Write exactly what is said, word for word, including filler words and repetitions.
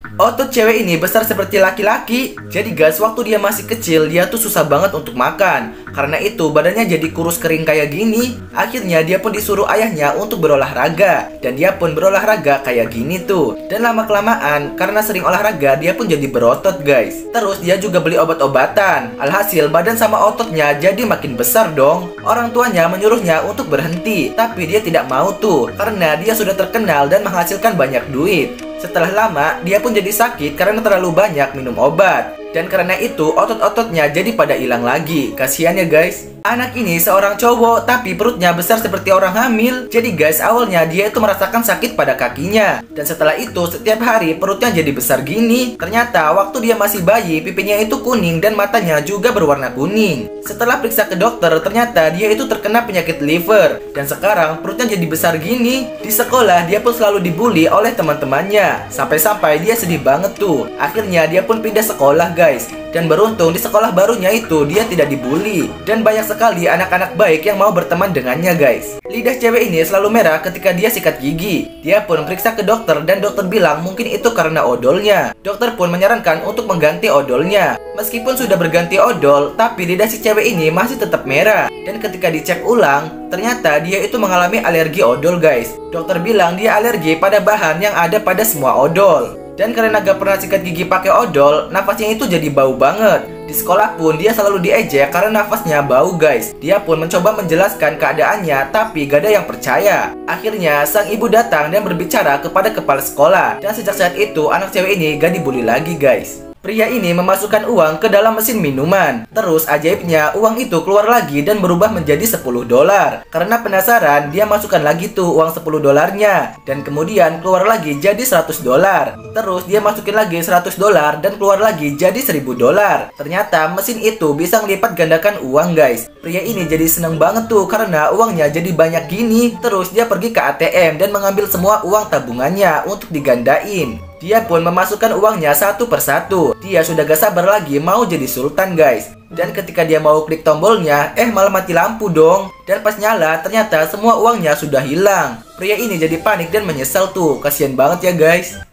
Otot cewek ini besar seperti laki-laki. Jadi guys, waktu dia masih kecil, dia tuh susah banget untuk makan. Karena itu badannya jadi kurus kering kayak gini. Akhirnya dia pun disuruh ayahnya untuk berolahraga. Dan dia pun berolahraga kayak gini tuh. Dan lama-kelamaan, karena sering olahraga, dia pun jadi berotot guys. Terus dia juga beli obat-obatan. Alhasil badan sama ototnya jadi makin besar dong. Orang tuanya menyuruhnya untuk berhenti, tapi dia tidak mau tuh. Karena dia sudah terkenal dan menghasilkan banyak duit. Setelah lama, dia pun jadi sakit karena terlalu banyak minum obat. Dan karena itu, otot-ototnya jadi pada hilang lagi. Kasihan ya guys. Anak ini seorang cowok, tapi perutnya besar seperti orang hamil. Jadi guys, awalnya dia itu merasakan sakit pada kakinya. Dan setelah itu, setiap hari perutnya jadi besar gini. Ternyata waktu dia masih bayi, pipinya itu kuning dan matanya juga berwarna kuning. Setelah periksa ke dokter, ternyata dia itu terkena penyakit liver. Dan sekarang perutnya jadi besar gini. Di sekolah, dia pun selalu dibully oleh teman-temannya. Sampai-sampai dia sedih banget tuh. Akhirnya dia pun pindah sekolah guys. Dan beruntung di sekolah barunya itu dia tidak dibully. Dan banyak sekali anak-anak baik yang mau berteman dengannya guys. Lidah cewek ini selalu merah ketika dia sikat gigi. Dia pun periksa ke dokter dan dokter bilang mungkin itu karena odolnya. Dokter pun menyarankan untuk mengganti odolnya. Meskipun sudah berganti odol, tapi lidah si cewek ini masih tetap merah. Dan ketika dicek ulang, ternyata dia itu mengalami alergi odol guys. Dokter bilang dia alergi pada bahan yang ada pada semua odol. Dan karena gak pernah sikat gigi pakai odol, nafasnya itu jadi bau banget. Di sekolah pun dia selalu diejek karena nafasnya bau guys. Dia pun mencoba menjelaskan keadaannya, tapi gak ada yang percaya. Akhirnya sang ibu datang dan berbicara kepada kepala sekolah. Dan sejak saat itu anak cewek ini gak dibully lagi guys. Pria ini memasukkan uang ke dalam mesin minuman. Terus ajaibnya uang itu keluar lagi dan berubah menjadi sepuluh dolar. Karena penasaran, dia masukkan lagi tuh uang sepuluh dolarnya. Dan kemudian keluar lagi jadi seratus dolar. Terus dia masukin lagi seratus dolar dan keluar lagi jadi seribu dolar. Ternyata mesin itu bisa ngelipat gandakan uang guys. Pria ini jadi seneng banget tuh karena uangnya jadi banyak gini. Terus dia pergi ke A T M dan mengambil semua uang tabungannya untuk digandain. Dia pun memasukkan uangnya satu persatu. Dia sudah gak sabar lagi mau jadi sultan guys. Dan ketika dia mau klik tombolnya, eh malah mati lampu dong. Dan pas nyala, ternyata semua uangnya sudah hilang. Pria ini jadi panik dan menyesal tuh. Kasian banget ya guys.